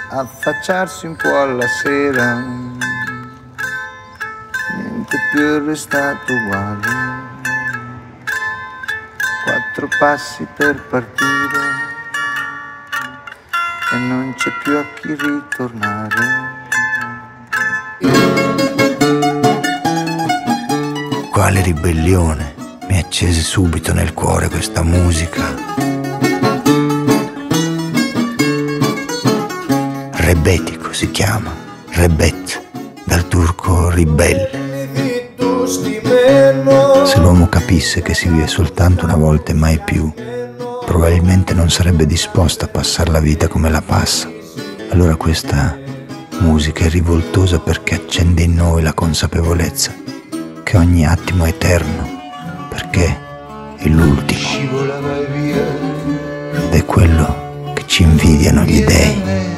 affacciarsi un po' alla sera, niente più è restato uguale, 4 passi per partire e non c'è più a chi ritornare. Quale ribellione mi accese subito nel cuore questa musica. Rebetico si chiama, rebet, dal turco ribelle. Se l'uomo capisse che si vive soltanto una volta e mai più, probabilmente non sarebbe disposto a passare la vita come la passa. Allora questa musica è rivoltosa perché accende in noi la consapevolezza che ogni attimo è eterno, perché è l'ultimo. Ed è quello che ci invidiano gli dèi.